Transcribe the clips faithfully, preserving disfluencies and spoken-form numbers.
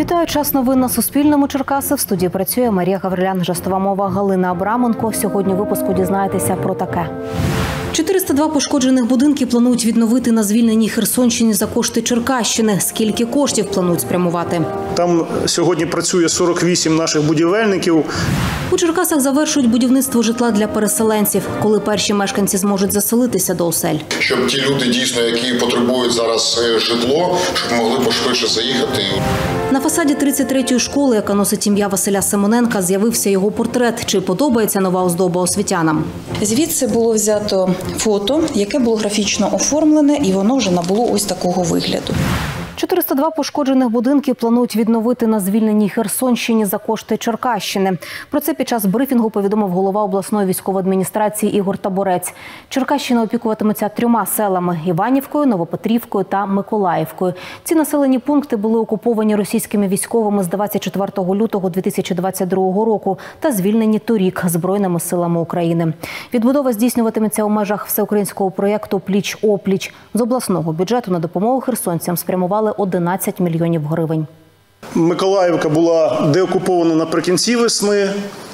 Вітаю, час новин на Суспільному. Черкаси. В студії працює Марія Гаврилян, жестова мова Галина Абраменко. Сьогодні у випуску дізнаєтеся про таке. чотириста два пошкоджених будинки планують відновити на звільненій Херсонщині за кошти Черкащини. Скільки коштів планують спрямувати? Там сьогодні працює сорок вісім наших будівельників. У Черкасах завершують будівництво житла для переселенців. Коли перші мешканці зможуть заселитися до осель? Щоб ті люди, дійсно, які потребують зараз житло, щоб могли пошвидше заїхати. На фасаді тридцять третьої школи, яка носить ім'я Василя Семененка, з'явився його портрет. Чи подобається нова оздоба освітянам? Звідси було взято фото, яке було графічно оформлене, і воно вже набуло ось такого вигляду. чотириста два пошкоджених будинки планують відновити на звільненій Херсонщині за кошти Черкащини. Про це під час брифінгу повідомив голова обласної військової адміністрації Ігор Таборець. Черкащина опікуватиметься трьома селами – Іванівкою, Новопетрівкою та Миколаївкою. Ці населені пункти були окуповані російськими військовими з двадцять четвертого лютого дві тисячі двадцять другого року та звільнені торік Збройними силами України. Відбудова здійснюватиметься у межах всеукраїнського проєкту «Пліч-опліч». З обласного бюджету на допомогу херсонцям спрямували одинадцять мільйонів гривень. Миколаївка була деокупована наприкінці весни,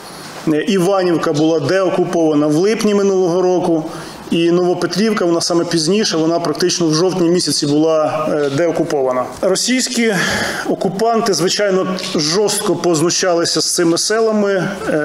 Іванівка була деокупована в липні минулого року, і Новопетрівка, вона саме пізніше, вона практично в жовтні місяці була деокупована. Російські окупанти, звичайно, жорстко познущалися з цими селами.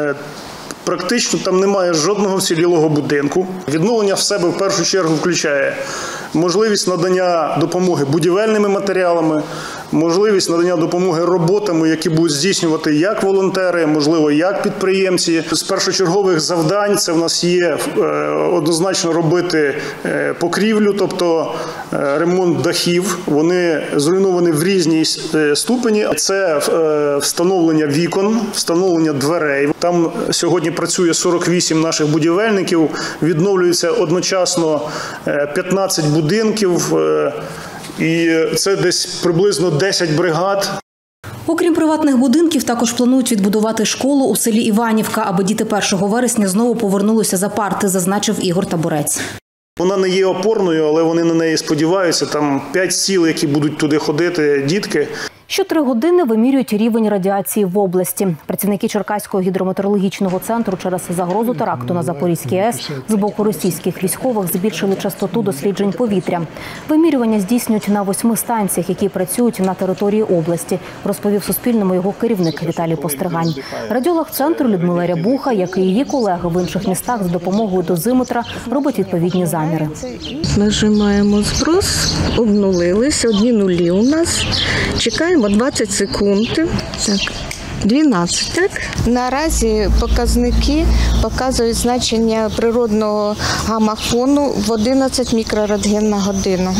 Практично там немає жодного вцілілого будинку. Відновлення в себе в першу чергу включає можливість надання допомоги будівельними матеріалами, можливість надання допомоги роботами, які будуть здійснювати як волонтери, можливо, як підприємці. З першочергових завдань це в нас є однозначно робити покрівлю, тобто ремонт дахів. Вони зруйновані в різній ступені. Це встановлення вікон, встановлення дверей. Там сьогодні працює сорок вісім наших будівельників, відновлюється одночасно п'ятнадцять будинків, і це десь приблизно десять бригад. Окрім приватних будинків, також планують відбудувати школу у селі Іванівка, аби діти першого вересня знову повернулися за парти, зазначив Ігор Таборець. Вона не є опорною, але вони на неї сподіваються. Там п'ять сіл, які будуть туди ходити дітки. Щотри години вимірюють рівень радіації в області. Працівники Черкаського гідрометеорологічного центру через загрозу теракту на Запорізькій АЕС з боку російських військових збільшили частоту досліджень повітря. Вимірювання здійснюють на восьми станціях, які працюють на території області, розповів Суспільному його керівник Віталій Постригань. Радіолог центру Людмила Рябуха, як і її колеги в інших містах, з допомогою дозиметра робить відповідні заміри. Нажимаємо зброс, обнулились, одні нулі у нас. Чекаємо двадцять секунд. Так, дванадцять, так? Наразі показники показують значення природного гамма-фону в одинадцять мікрорентген на годину.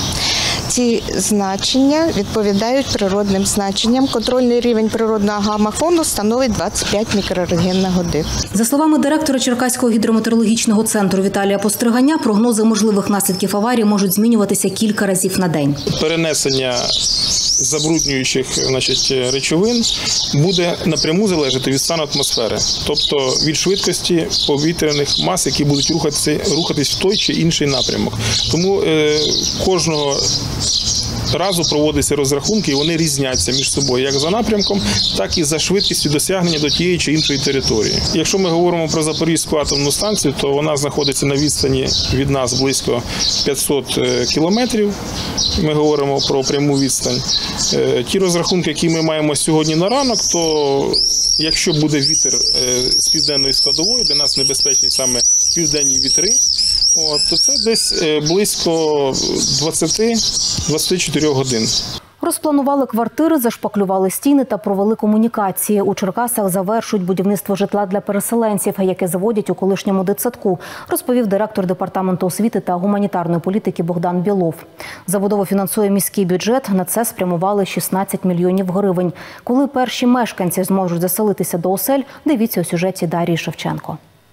Ці значення відповідають природним значенням. Контрольний рівень природного гамма-фону становить двадцять п'ять мікрорентген на годину. За словами директора Черкаського гідрометеорологічного центру Віталія Постриганя, прогнози можливих наслідків аварії можуть змінюватися кілька разів на день. Перенесення забруднюючих, значить, речовин буде напряму залежати від стану атмосфери, тобто від швидкості повітряних мас, які будуть рухатися, рухатись в той чи інший напрямок. Тому е, кожного разу проводяться розрахунки, і вони різняться між собою як за напрямком, так і за швидкістю досягнення до тієї чи іншої території. Якщо ми говоримо про Запорізьку атомну станцію, то вона знаходиться на відстані від нас близько п'ятсот кілометрів. Ми говоримо про пряму відстань. Ті розрахунки, які ми маємо сьогодні на ранок, то якщо буде вітер з південної складової, для нас небезпечні саме південні вітри, От, то це десь близько двадцять-двадцять чотири годин. Розпланували квартири, зашпаклювали стіни та провели комунікації. У Черкасах завершують будівництво житла для переселенців, яке заводять у колишньому дитсадку, розповів директор департаменту освіти та гуманітарної політики Богдан Білов. Забудову фінансує міський бюджет, на це спрямували шістнадцять мільйонів гривень. Коли перші мешканці зможуть заселитися до осель, дивіться у сюжеті Дарії Шевченко.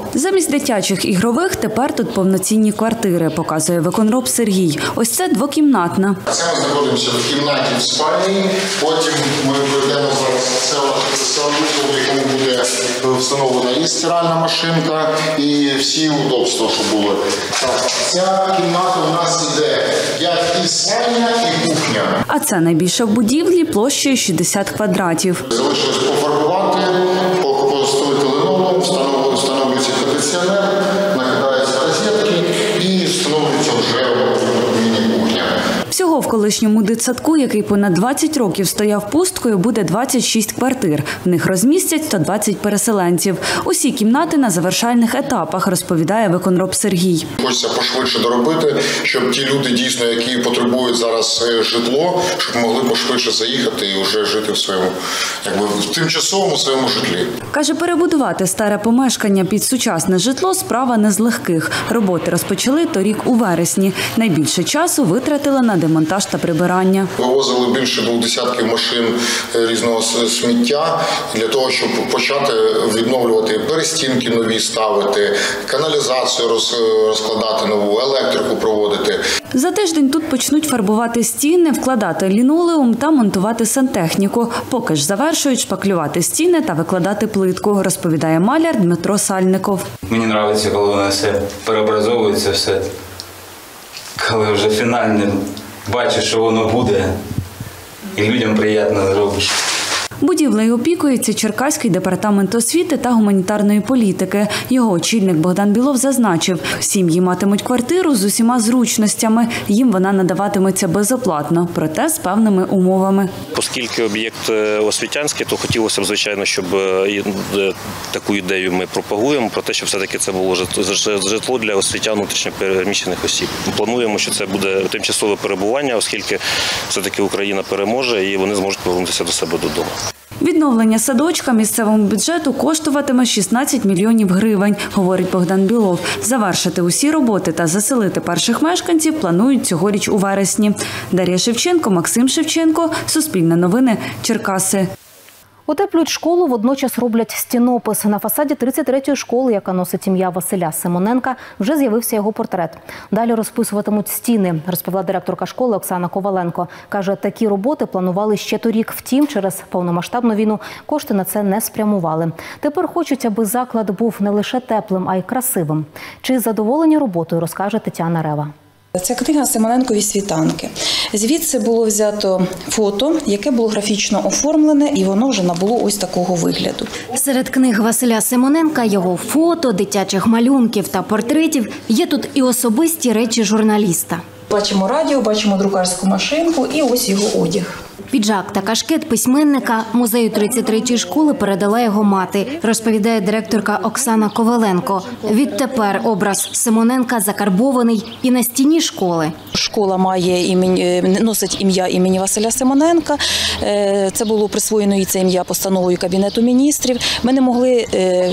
Замість дитячих ігрових тепер тут повноцінні квартири, показує виконроб Сергій. Ось це двокімнатна. Це ми знаходимося в кімнаті в спальні, потім ми пройдемо зараз салон, в якому буде встановлена і стиральна машинка, і всі удобства, що були. Так, ця кімната у нас іде як і спальня, і кухня. А це найбільша в будівлі площею шістдесят квадратів. Залишилось пофарбувати, поставити линолеум, встановлюється кондиціонер, накидаються розетки і встановлюється вже міні-кухня. Всього в колишньому дитсадку, який понад двадцять років стояв пусткою, буде двадцять шість квартир. В них розмістять сто двадцять переселенців. Усі кімнати на завершальних етапах, розповідає виконроб Сергій. Хочеться пошвидше доробити, щоб ті люди, дійсно, які потребують зараз житло, щоб могли пошвидше заїхати і вже жити в своєму, якби, в тимчасовому своєму житлі. Каже, перебудувати старе помешкання під сучасне житло – справа не з легких. Роботи розпочали торік у вересні. Найбільше часу витратили на демонтаж та прибирання. Вивозили більше двох десятків машин різного сміття для того, щоб почати відновлювати перестінки нові ставити, каналізацію розкладати нову, електрику проводити. За тиждень тут почнуть фарбувати стіни, вкладати лінолеум та монтувати сантехніку. Поки ж завершують шпаклювати стіни та викладати плитку, розповідає маляр Дмитро Сальников. Мені подобається, коли воно все переобразовується, все, коли вже фінально бачиш, що воно буде, і людям приємно зробиш. Будівлею опікується Черкаський департамент освіти та гуманітарної політики. Його очільник Богдан Білов зазначив, сім'ї матимуть квартиру з усіма зручностями. Їм вона надаватиметься безоплатно, проте з певними умовами. Оскільки об'єкт освітянський, то хотілося б, звичайно, щоб таку ідею ми пропагуємо, про те, щоб все-таки це було житло для освітян внутрішньо переміщених осіб. Плануємо, що це буде тимчасове перебування, оскільки все-таки Україна переможе і вони зможуть повернутися до себе додому. Відновлення садочка місцевому бюджету коштуватиме шістнадцять мільйонів гривень, говорить Богдан Білов. Завершити усі роботи та заселити перших мешканців планують цьогоріч у вересні. Дар'я Шевченко, Максим Шевченко, Суспільне новини, Черкаси. Утеплюють школу, водночас роблять стінопис. На фасаді тридцять третьої школи, яка носить ім'я Василя Симоненка, вже з'явився його портрет. Далі розписуватимуть стіни, розповіла директорка школи Оксана Коваленко. Каже, такі роботи планували ще торік. Втім, через повномасштабну війну кошти на це не спрямували. Тепер хочуть, аби заклад був не лише теплим, а й красивим. Чи задоволені роботою, розкаже Тетяна Рева. Це книга Симоненкові «Світанки». Звідси було взято фото, яке було графічно оформлене, і воно вже набуло ось такого вигляду. Серед книг Василя Симоненка, його фото, дитячих малюнків та портретів є тут і особисті речі журналіста. Бачимо радіо, бачимо друкарську машинку і ось його одяг. Піджак та кашкет письменника музею тридцять третьої школи передала його мати, розповідає директорка Оксана Коваленко. Відтепер образ Симоненка закарбований і на стіні школи. Школа має імені, носить ім'я імені Василя Симоненка. Це було присвоєно і це ім'я постановою Кабінету міністрів. Ми не могли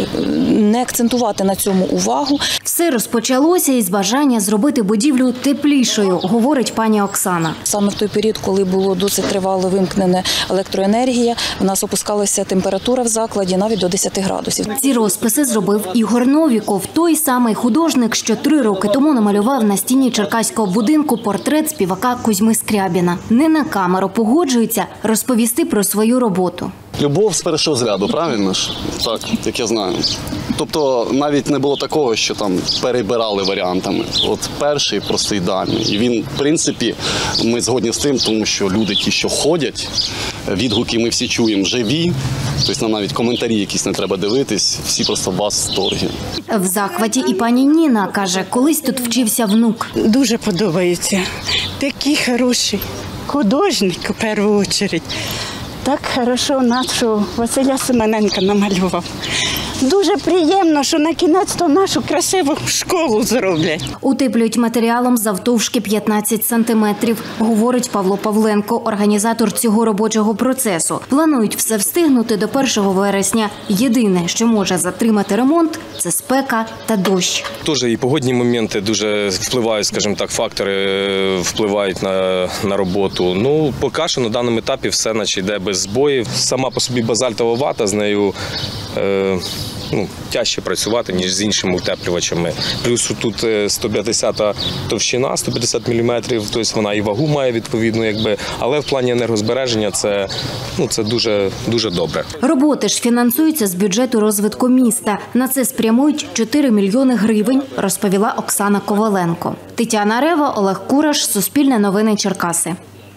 не акцентувати на цьому увагу. Все розпочалося із бажання зробити будівлю теплішою, говорить пані Оксана. Саме в той період, коли було досить тривало вимкнена електроенергія, в нас опускалася температура в закладі навіть до десяти градусів. Ці розписи зробив Ігор Новіков, той самий художник, що три роки тому намалював на стіні черкаського будинку портрет співака Кузьми Скрябіна. Не на камеру погоджується розповісти про свою роботу. Любов з першого зряду, правильно ж? Так, як я знаю. Тобто навіть не було такого, що там перебирали варіантами. От перший просто ідеальний. І він, в принципі, ми згодні з тим, тому що люди ті, що ходять, відгуки ми всі чуємо живі, тобто нам навіть коментарі якісь не треба дивитись, всі просто в восторгі. В захваті і пані Ніна, каже, колись тут вчився внук. Дуже подобається. Такий хороший художник, у першу чергу. Так хорошо нашого Василя Симоненка намалював. Дуже приємно, що на кінець-то нашу красиву школу зроблять. Утеплюють матеріалом завтовшки п'ятнадцять сантиметрів, говорить Павло Павленко, організатор цього робочого процесу. Планують все встигнути до першого вересня. Єдине, що може затримати ремонт – це спека та дощ. Теж і погодні моменти дуже впливають, скажімо так, фактори впливають на, на роботу. Ну, поки що на даному етапі все наче йде без збоїв. Сама по собі базальтова вата, з нею е, ну, тяжче працювати, ніж з іншими утеплювачами. Плюс тут сто п'ятдесят товщина, сто п'ятдесят міліметрів, тобто вона і вагу має відповідно, якби, але в плані енергозбереження це, ну, це дуже, дуже добре. Роботи ж фінансуються з бюджету розвитку міста. На це спрямують чотири мільйони гривень, розповіла Оксана Коваленко. Тетяна Рева, Олег Кураш, Суспільне новини Черкаси.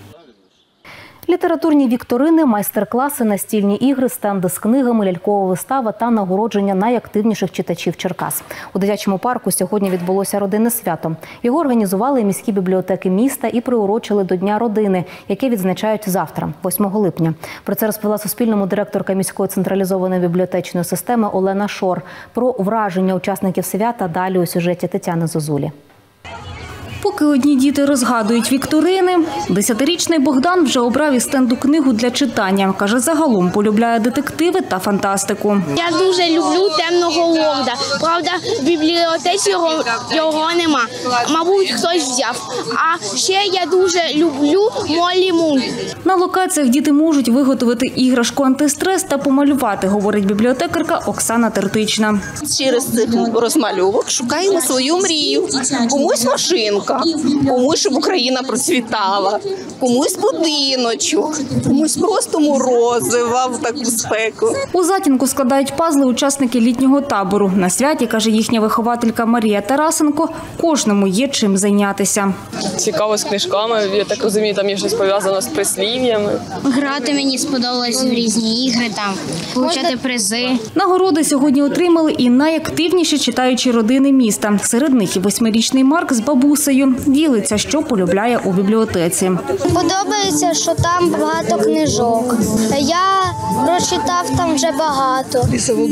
Літературні вікторини, майстер-класи, настільні ігри, стенди з книгами, лялькова вистава та нагородження найактивніших читачів Черкас. У дитячому парку сьогодні відбулося родинне свято. Його організували міські бібліотеки міста і приурочили до Дня родини, яке відзначають завтра, восьмого липня. Про це розповіла Суспільному директорка міської централізованої бібліотечної системи Олена Шор. Про враження учасників свята далі у сюжеті Тетяни Зозулі. Поки одні діти розгадують вікторини, десятирічний Богдан вже обрав із стенду книгу для читання. Каже, загалом полюбляє детективи та фантастику. Я дуже люблю «Темного лорда». Правда, в бібліотеці його, його нема. Мабуть, хтось взяв. А ще я дуже люблю Моллі Мун. На локаціях діти можуть виготовити іграшку антистрес та помалювати, говорить бібліотекарка Оксана Тертична. Через цих розмальовок шукаємо свою мрію. Комусь машинка. Комусь, щоб Україна процвітала, комусь будиночок, комусь просто морозива в таку спеку. У затінку складають пазли учасники літнього табору. На святі, каже їхня вихователька Марія Тарасенко, кожному є чим зайнятися. Цікаво з книжками, я так розумію, там є щось пов'язано з прислів'ями. Грати мені сподобалось в різні ігри, там, получати призи. Нагороди сьогодні отримали і найактивніші читаючі родини міста. Серед них і восьмирічний Марк з бабусею. Ділиться, що полюбляє у бібліотеці. Подобається, що там багато книжок. Я прочитав там вже багато.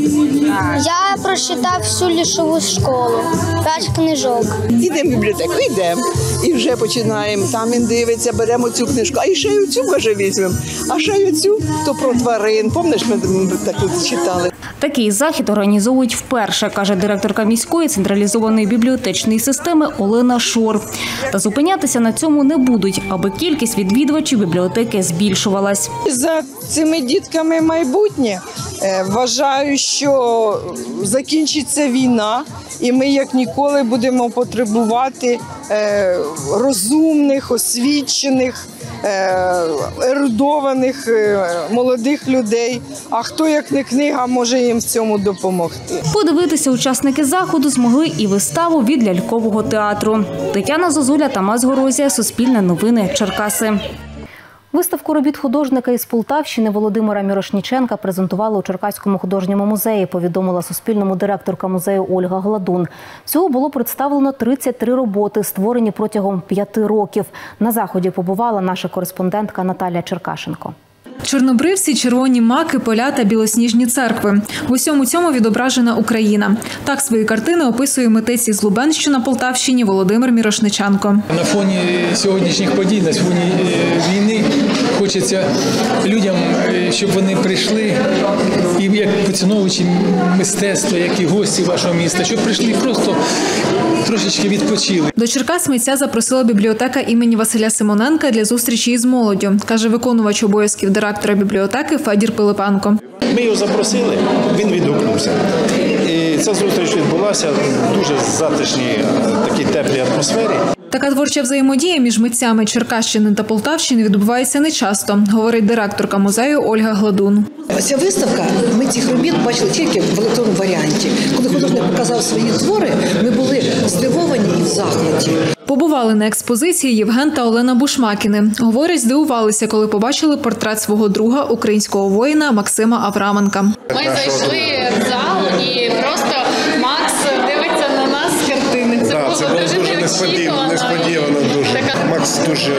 Я прочитав всю лісову школу, п'ять книжок. Йдемо в бібліотеку, йдемо. І вже починаємо. Там він дивиться, беремо цю книжку. А і ще й оцю, може, візьмемо. А ще й оцю, то про тварин. Пам'ятаєш, ми таку читали. Такий захід організовують вперше, каже директорка міської централізованої бібліотечної системи Олена Шор. Та зупинятися на цьому не будуть, аби кількість відвідувачів бібліотеки збільшувалась. За цими дітками майбутнє. Вважаю, що закінчиться війна, і ми як ніколи будемо потребувати розумних, освічених, ерудованих молодих людей. А хто, як не книга, може їм в цьому допомогти. Подивитися учасники заходу змогли і виставу від лялькового театру. Тетяна Зозуля, Тамас Горозія, Суспільне новини, Черкаси. Виставку робіт художника із Полтавщини Володимира Мірошніченка презентували у Черкаському художньому музеї, повідомила Суспільному директорка музею Ольга Гладун. Всього було представлено тридцять три роботи, створені протягом п'яти років. На заході побувала наша кореспондентка Наталія Черкашенко. Чорнобривці, червоні маки, поля та білосніжні церкви. В усьому цьому відображена Україна. Так свої картини описує митець із Лубен, що на Полтавщині, Володимир Мірошниченко. На фоні сьогоднішніх подій, на фоні війни хочеться людям, щоб вони прийшли, і як поціновувачі мистецтва, як і гості вашого міста, щоб прийшли просто трошечки відпочили. До Черкас митця запросила бібліотека імені Василя Симоненка для зустрічі із молоддю, каже виконувач обов'язків директора бібліотеки Федір Пилипенко. Ми його запросили, він відгукнувся. І ця зустріч відбулася в дуже затишній, такій теплій атмосфері. Така творча взаємодія між митцями Черкащини та Полтавщини відбувається нечасто, говорить директорка музею Ольга Гладун. Ця виставка, ми цих робіт бачили тільки в електронному варіанті. Коли художник показав свої твори, ми були здивовані і в захваті. Побували на експозиції Євген та Олена Бушмакіни. Говорять, здивувалися, коли побачили портрет свого друга, українського воїна Максима Авраменка. Ми зайшли в зал і просто Макс дивиться на нас з картини. Це, да, було, це було дуже, дуже несподівано. несподівано дуже. Така... Макс дуже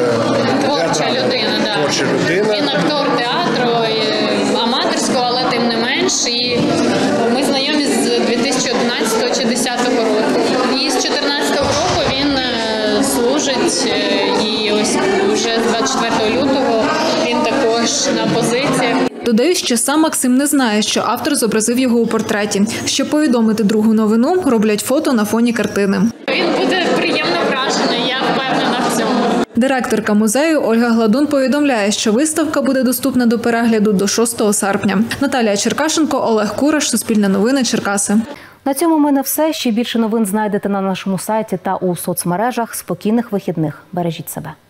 творча людина. Да. Творча людина. Він актор театру, аматорського, але тим не менш. І ми знайомі з дві тисячі одинадцятого чи дві тисячі десятого року. І з чотирнадцятого року він служить, і ось вже з двадцять четвертого лютого він також на позиціях. Додають, що сам Максим не знає, що автор зобразив його у портреті. Щоб повідомити другу новину, роблять фото на фоні картини. Він буде приємно вражений, я впевнена в цьому. Директорка музею Ольга Гладун повідомляє, що виставка буде доступна до перегляду до шостого серпня. Наталія Черкашенко, Олег Кураш, Суспільне новини, Черкаси. На цьому в мене все. Ще більше новин знайдете на нашому сайті та у соцмережах. Спокійних вихідних. Бережіть себе.